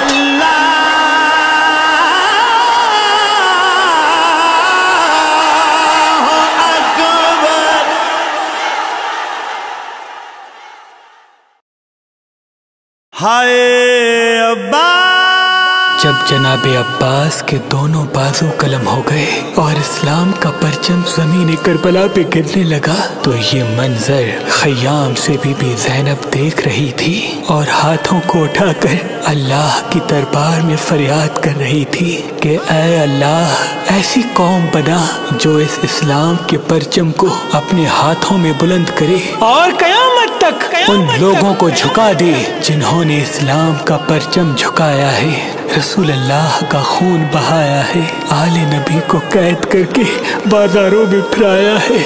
ہائے عباس، جب جناب عباس کے دونوں بازو قلم ہو گئے اور اسلام کا پرچم زمین کربلا پہ گرنے لگا تو یہ منظر خیام سے بی بی زینب دیکھ رہی تھی اور ہاتھوں کو اٹھا کر اللہ کی دربار میں فریاد کر رہی تھی کہ اے اللہ، ایسی قوم بنا جو اس اسلام کے پرچم کو اپنے ہاتھوں میں بلند کرے اور قیامت تک ان لوگوں کو جھکا دے جنہوں نے اسلام کا پرچم جھکایا ہے، رسول اللہ کا خون بہایا ہے، آل نبی کو قید کر کے بازاروں میں پھرایا ہے،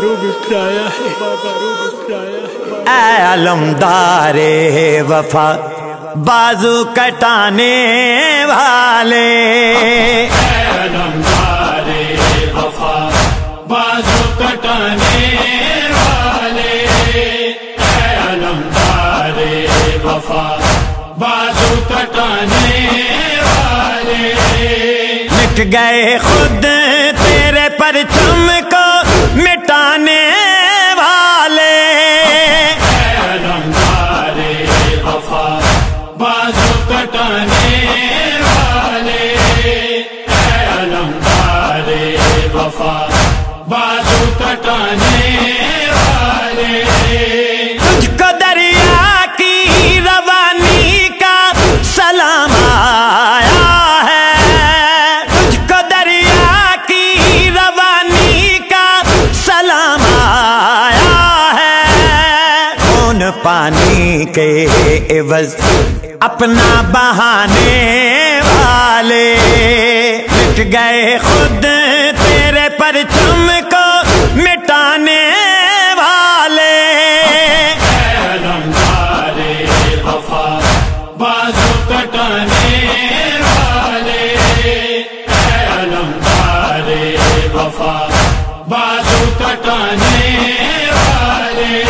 اے علمدار وفا بازو کٹانے والے، اے علمدار وفا بازو کٹانے والے، اے علمدار وفا بازو کٹانے والے، مٹ گئے خود تیرے پرچم کو مٹانے والے، اے علمدار وفا بازو کٹانے والے، اے علمدار وفا بازو کٹانے والے، تجھ کو دریا کی روانی کا سلام آیا ہے، تجھ کو دریا کی روانی کا سلام آیا ہے، خون پانی کے عوض اپنا بہانے والے، مٹ گئے خود تیرے پرچم کو مٹانے والے، اے علمدار وفا بازو کٹانے والے، اے علمدار وفا بازو کٹانے والے،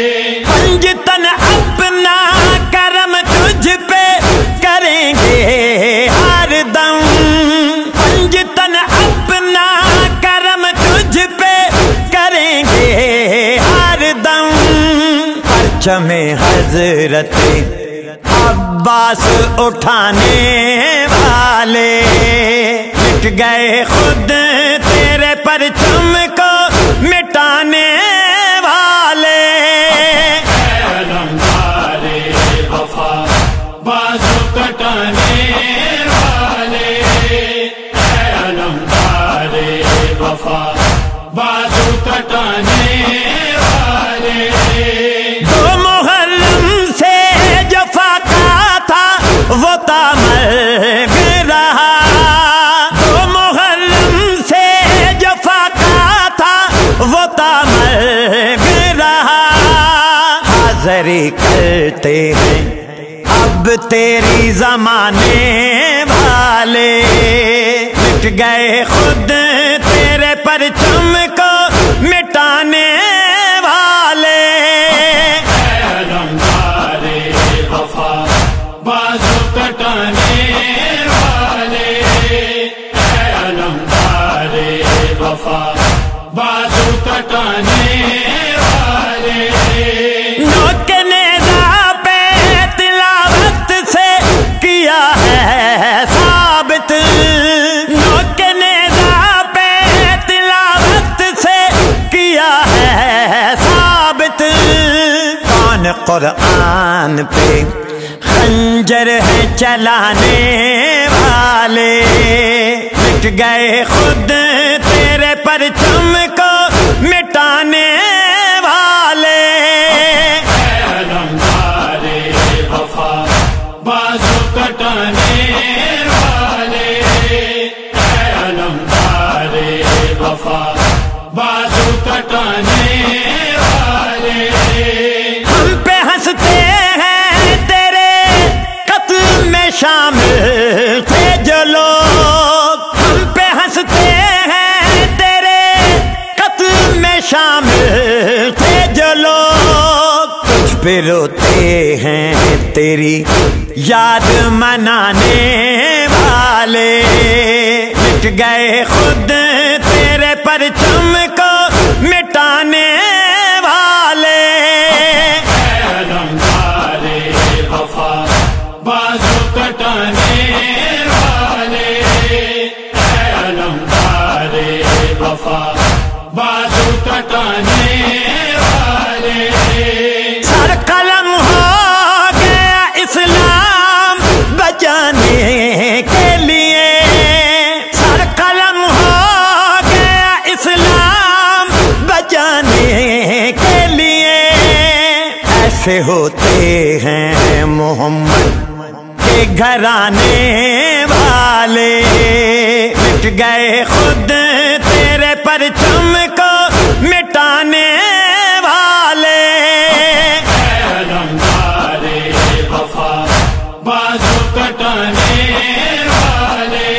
پنجتن اپنا کرم تجھ پہ کریں گے ہر دم، پنجتن اپنا کرم تجھ پہ کریں گے ہر دم، پرچم حضرت عباس اٹھانے والے، مٹ گئے خود تیرے پرچم کو مٹانے والے، اے علمدار وفا بازو کٹانے والے، اے علمدار وفا بازو کٹانے والے، دو محرم سے جفا کا تھا وہ تامرگ رہا، دو محرم سے جفا کا تھا وہ تامرگ رہا، حاضری کرتے ہیں اب تیری زمانے والے، مٹ گئے خود تیرے پرچم کو مٹانے والے، اے علمدار وفا بازو کٹانے والے، اے علمدار وفا بازو کٹانے والے، نوک نیزہ پہ تلاوت سے کیا ہے ثابت، نوک نیزہ پہ تلاوت سے کیا ہے ثابت، کون قرآن پہ خنجر ہے چلانے والے، مٹ گئے خود تیرے پرچم کو مٹانے والے، اے علمدار وفا بازو کٹانے والے، اے علمدار وفا بازو کٹانے والے، ہم پہ ہنستے ہیں تیرے قتل میں شامل تھے جو لوگ، ہم پہ ہنستے ہیں تیرے قتل میں شامل تھے جو لوگ، تجھ پہ روتے ہیں تیری یاد منانے والے مٹ گئے خود تیرے پرچم کو مٹانے والے علمدارِ وفا بازو کٹانے والے علمدارِ وفا بازو کٹانے والے سر قلم ہو گیا اسلام بچانے کے لیے سر قلم ہو گیا اسلام بچانے کے لیے ایسے ہوتے ہیں محمد کے گھرانے والے مٹ گئے خود تیرے پرچم کو مٹانے والے علمدارِ وفا بازو کٹانے والے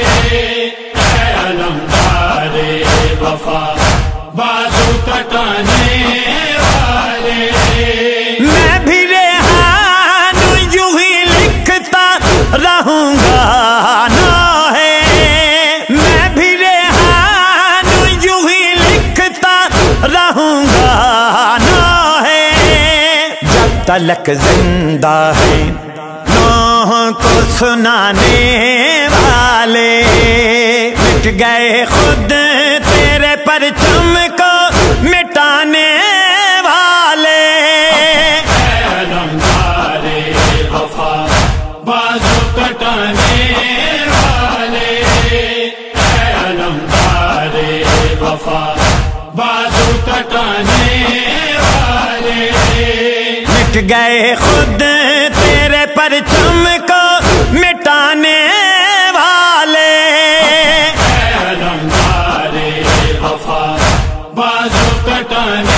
علمدارِ وفا بازو کٹانے والے میں بھی ریحان یوں ہی لکھتا رہوں گا نا ہے میں بھی ریحان یوں ہی لکھتا رہوں گا نا ہے جب تلک زندہ ہے نوح کو سنانے والے مٹ گئے خود تیرے پرچم کو مٹانے والے علمدارِ وفا بازو کٹانے والے علمدارِ وفا بازو کٹانے والے مٹ گئے خود تیرے پرچم کو مٹانے والے علمدارِ وفا بازو کٹانے